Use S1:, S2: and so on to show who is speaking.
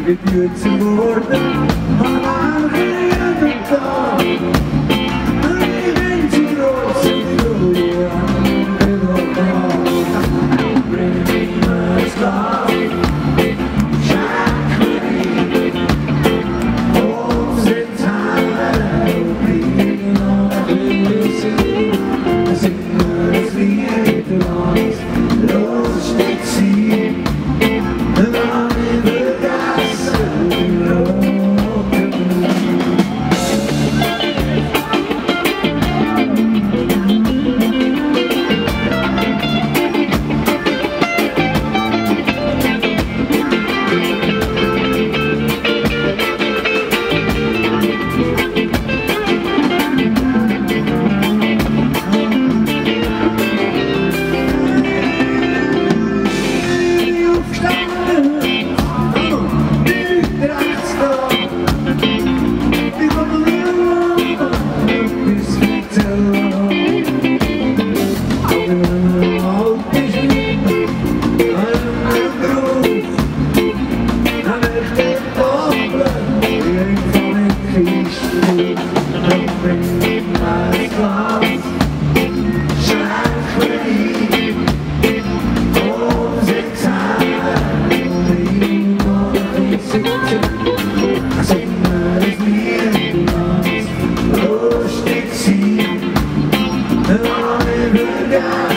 S1: geduurd te worden, maar waar geen betaal. Ik ben te rood, Julia, en lokaal. Bring me my star, shine free. Homes in time, bleeding on the sea. Singers lead the lines, lost at sea. And I'm in the God.